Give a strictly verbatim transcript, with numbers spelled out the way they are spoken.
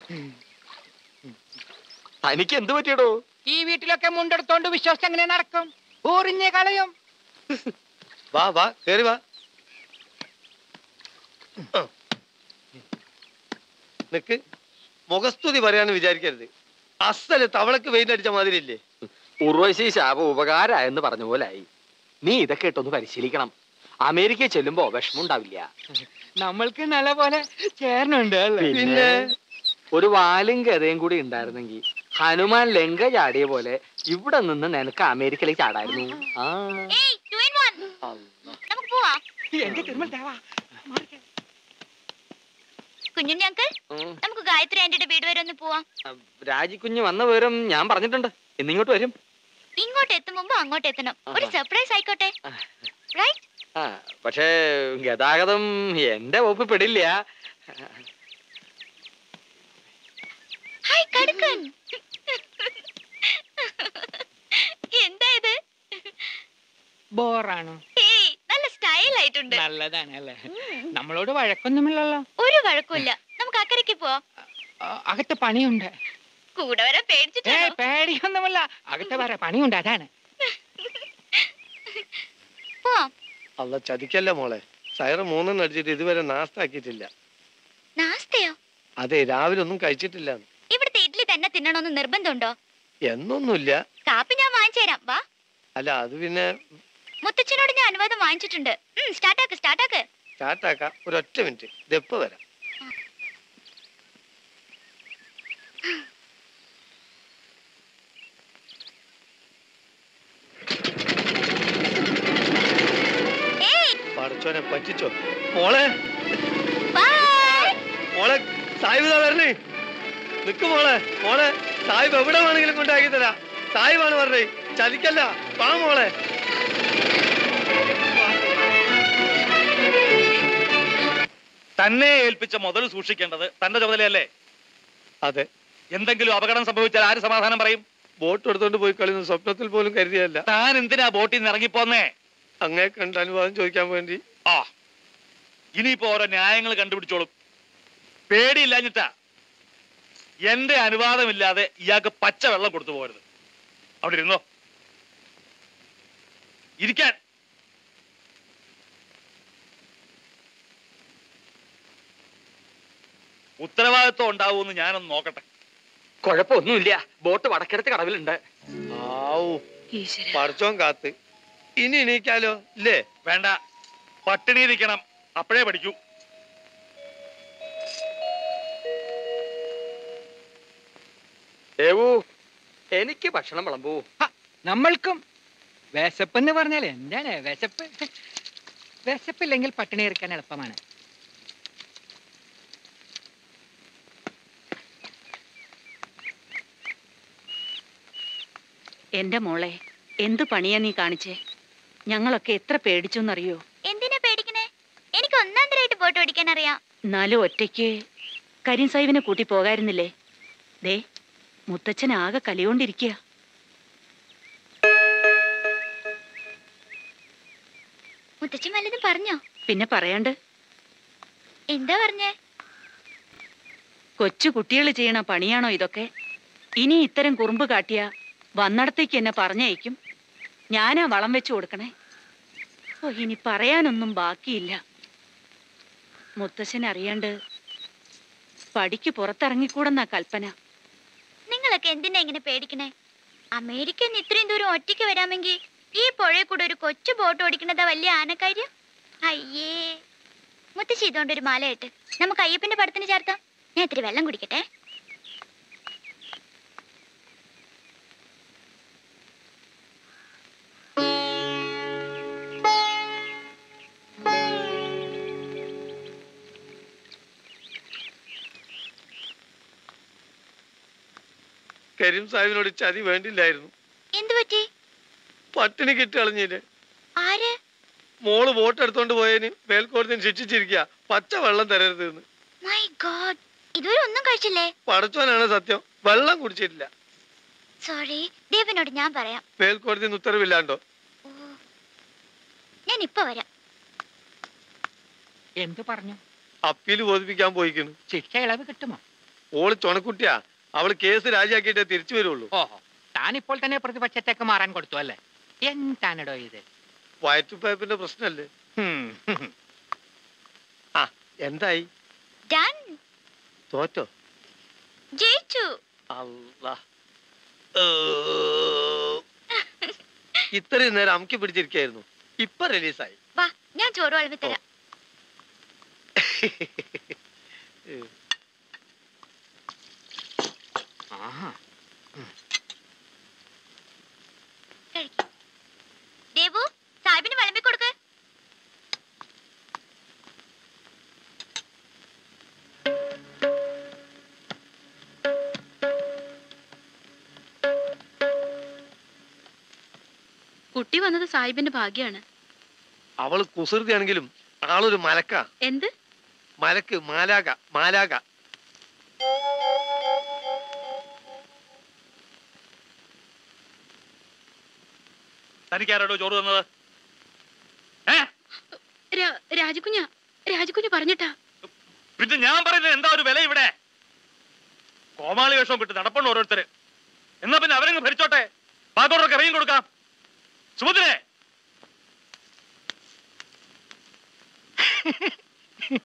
തനിക്ക് എന്ത് പറ്റിയടോ? ഈ വീട്ടിലൊക്കെ മുണ്ടെടുത്തോണ്ട് വിശ്വാസം എങ്ങനെ നടക്കും? ഊറിഞ്ഞ് കളയും. വാ വാ കേറി വാ. നിക്ക്, മുഖസ്തുതി പറയാന്ന് വിചാരിക്കരുത്. അസല് തവളക്ക് വെയിറ്റ് അടിച്ച മാതിരി ഇല്ലേ? ഉർവശി ശാപം ഉപകാരായെന്ന് പറഞ്ഞ പോലായി. നീ ഇതൊക്കെ ഇട്ടൊന്ന് പരിശീലിക്കണം. അമേരിക്കയിൽ ചെല്ലുമ്പോ വിഷമം ഉണ്ടാവില്ല. നമ്മൾക്ക് നല്ല പോലെ ചേർന്നുണ്ട്. പിന്നെ ഒരു വാലും ഗതയും കൂടി ഉണ്ടായിരുന്നെങ്കിൽ ഹനുമാൻ ലങ്ക ചാടിയ പോലെ ഇവിടെ നിന്ന് നിനക്ക് അമേരിക്കയിലേക്ക് ചാടായിരുന്നു. നമുക്ക് ഗായത്രി ആന്റിയുടെ വീട് വരെ ഒന്ന് പോവാം. രാജിക്കുഞ്ഞ് വന്ന വിവരം ഞാൻ പറഞ്ഞിട്ടുണ്ട്. ഇന്നിങ്ങോട്ട് വരും. ഇങ്ങോട്ട് എത്തും മുമ്പ് അങ്ങോട്ട് എത്തണം. ഒരു സർപ്രൈസ് ആയിക്കോട്ടെ. പക്ഷേ ഗതാഗതം എന്റെ വകുപ്പ് പെടില്ല. എന്താ ഇത്? ബോറാണോ? നല്ല സ്റ്റൈൽ ആയിട്ടുണ്ട്. നല്ലതാണ് അല്ലേ? നമ്മളോട് വഴക്കൊന്നുമില്ലല്ലോ. ഒരു വഴക്കുമില്ല. നമുക്ക് അക്കരയ്ക്ക് പോവാം. അകത്ത് പണിയുണ്ട്. കൂടെ വരെ പേടിച്ചിട്ട്? പേടിയൊന്നുമില്ല. അകത്ത് വരെ പണിയുണ്ട്, അതാണ്. അല്ല ചതിക്കല്ല മോളെ. സൈറ മൂന്നെണ്ണം അടിച്ചിട്ട് ഇതുവരെ നാസ്താക്കിയിട്ടില്ല. നാസ്തയോ? അതെ, രാവിലെ ഒന്നും കഴിച്ചിട്ടില്ല. ഇവിടുത്തെ ഇഡ്ഡലി തന്നെ തിന്നണമെന്ന് നിർബന്ധമുണ്ടോ? എന്നൊന്നുമില്ല. കാപ്പി ഞാൻ വാങ്ങിച്ചു തരാം, വാ. അല്ല അത് പിന്നെ മുത്തച്ഛനോട് ഞാൻ അനുവാദം വാങ്ങിച്ചിട്ടുണ്ട്. സ്റ്റാർട്ടാക്ക് സ്റ്റാർട്ടാക്ക് സ്റ്റാർട്ടാക്കാം. ഒരൊറ്റ മിനിറ്റ്, ഇതെപ്പ വരാം. പടച്ചോനെ പറ്റിച്ചോ മോളെ. മോളെ സാഹിബ് വരണേ. നിക്ക് മോളെ. മോളെ സാഹിബ് എവിടെ വേണമെങ്കിലും കൊണ്ടാക്കി തരാം. സാഹിബാണ് പറഞ്ഞേ, ചതിക്കല്ല. വാ മോളെ. തന്നെ ഏൽപ്പിച്ച മുതൽ സൂക്ഷിക്കേണ്ടത് തന്റെ ചുമതലയല്ലേ? അതെ. എന്തെങ്കിലും അപകടം സംഭവിച്ചാൽ ആര് സമാധാനം പറയും? ബോട്ട് എടുത്തോണ്ട് പോയി കളിയുന്ന സ്വപ്നത്തിൽ പോലും കരുതിയല്ല. താൻ എന്തിനാ ബോട്ടിൽ നിന്ന് ഇറങ്ങിപ്പോന്നേ? അങ്ങേ കണ്ട് അനുവാദം ചോദിക്കാൻ വേണ്ടി. ആ ഇനിയിപ്പോ ഓരോ ന്യായങ്ങൾ കണ്ടുപിടിച്ചോളും. പേടിയില്ലാഞ്ഞിട്ടാ. എന്റെ അനുവാദമില്ലാതെ ഇയാൾക്ക് പച്ച വെള്ളം കൊടുത്തു പോകരുത്. അവിടെ ഇരുന്നോ. ഇരിക്കാൻ. ഉത്തരവാദിത്വം ഉണ്ടാവുമെന്ന് ഞാനൊന്ന് നോക്കട്ടെ. കുഴപ്പമൊന്നുമില്ല. ബോട്ട് വടക്കെടുത്ത് കടവിലുണ്ട്. പടച്ചോൻ കാത്ത്. ഇനി എണീക്കാലോ ഇല്ലേ? വേണ്ട, പട്ടിണി ഇരിക്കണം. അപ്പോഴേ പഠിക്കൂ. ഏവൂ, എനിക്ക് ഭക്ഷണം വിളമ്പൂ. നമ്മൾക്കും വിശപ്പെന്ന് പറഞ്ഞാൽ എന്താണ് വിശപ്പ്? വിശപ്പില്ലെങ്കിൽ പട്ടിണി ഇരിക്കാൻ എളുപ്പമാണ്. എന്റെ മോളെ, എന്ത് പണിയാ നീ കാണിച്ചേ? ഞങ്ങളൊക്കെ എത്ര പേടിച്ചോന്നറിയോ? എന്തിനാ പേടിക്കണേ? എനിക്ക് ഒന്നാം തരമായിട്ട് ബോട്ട് ഓടിക്കാൻ അറിയാം. എന്നാലും ഒറ്റയ്ക്ക് കരീം സാഹിബിനെ കൂട്ടി പോകായിരുന്നില്ലേ? ദേ, മുത്തച്ഛൻ ആകെ കലിയോണ്ടിരിക്കുക. മുത്തച്ഛൻ വല്ലതും പറഞ്ഞോ? പിന്നെ പറയാണ്ട്. എന്താ പറഞ്ഞേ? കൊച്ചു കുട്ടികൾ ചെയ്യണ പണിയാണോ ഇതൊക്കെ? ഇനി ഇത്തരം കുറുമ്പ് കാട്ടിയ വന്നിടത്തേക്ക് എന്നെ പറഞ്ഞയക്കും. ഞാനാ വളം വെച്ചു കൊടുക്കണേ. ഓ, ഇനി പറയാനൊന്നും ബാക്കിയില്ല. മുത്തശ്ശൻ അറിയാണ്ട് പടിക്ക് പുറത്തിറങ്ങിക്കൂടെന്നാ കൽപ്പന. നിങ്ങളൊക്കെ എന്തിനാ ഇങ്ങനെ പേടിക്കണേ? അമേരിക്കന്ന് ഇത്രയും ദൂരം ഒറ്റയ്ക്ക് വരാമെങ്കിൽ ഈ പുഴയിൽ കൂടെ ഒരു കൊച്ചു ബോട്ട് ഓടിക്കണതാ വലിയ ആനക്കാര്യം. അയ്യേ, മുത്തശ്ശി ഇതുകൊണ്ടൊരു മാലയിട്ട് നമുക്ക് അയ്യപ്പന്റെ പടത്തിന് ചേർത്താം. ഞാൻ ഇത്തിരി വെള്ളം കുടിക്കട്ടെ. കരീം സാഹിബിനോട് ചതി വേണ്ടില്ലായിരുന്നു. എന്തു പറ്റി? പട്ടിണി കിട്ടി കളഞ്ഞില്ലേ? ആര്? മോള് വോട്ട് എടുത്തോണ്ട് പോയതിന് മേൽക്കോടതിന് ശിക്ഷിച്ചിരിക്കുക. പച്ച വെള്ളം തരരുത് എന്ന്. മൈ ഗോഡ്, ഇതുവരെ ഒന്നും കഴിച്ചില്ലേ? പടച്ചോനാണ് സത്യം, വെള്ളം കുടിച്ചിട്ടില്ല. സോറി, ദേവനോട് ഞാൻ പറയാം. മേൽക്കോടതി ഉത്തരവില്ലാണ്ടോ? ഞാൻ ഇപ്പൊ വരാം. എന്തു പറഞ്ഞു? അപ്പീൽ ബോധിപ്പിക്കാൻ പോയിക്കുന്നു. ശിക്ഷ ഇളവ് കിട്ടുമോ? ഓള് ചുണക്കുട്ടിയാ. അവള് കേസ് രാജിയാക്കിയിട്ടേ തിരിച്ചു വരുള്ളൂ. ഓഹോ, താനിപ്പോൾ തന്നെ പ്രതിപക്ഷത്തേക്ക് മാറാൻ കൊടുത്തു അല്ലേ? എന്താണിടോ ഇത്? വയറ്റുപയപ്പിന്റെ പ്രശ്നല്ലേ? ആ എന്തായി? തോറ്റോ? ജയിച്ചു. അല്ലാ, ഇത്രയും നേരം അമുക്കി പിടിച്ചിരിക്കായിരുന്നു, ഇപ്പൊ റിലീസായി. വാ, ഞാൻ ചോറ് വളമ്പി തരാം. ദേവു, സാഹിബിന് വളമ്പി കൊടുക്ക്. കുട്ടി വന്നത് സാഹിബിന്റെ ഭാഗ്യാണ്. അവള് കുസൃതിയാണെങ്കിലും ആളൊരു മലക്ക. എന്ത് മലക്ക്? മാലാക, മാലാക. തനിക്കാരോടോ ചോറ് തന്നത്? രാജകുഞ്ഞ രാജകുഞ്ഞ് പറഞ്ഞിട്ടാ. പിന്നെ ഞാൻ പറയുന്നത് എന്താ ഒരു വില ഇവിടെ? കോമാളി വേഷം കിട്ടി നടപ്പുണ്ട് ഓരോരുത്തര്. എന്നാ പിന്നെ അവരങ്ങ് ഭരിച്ചോട്ടെ, പാത്തോടൊക്കെ ഇറങ്ങി കൊടുക്കാം. സുഭദ്രേ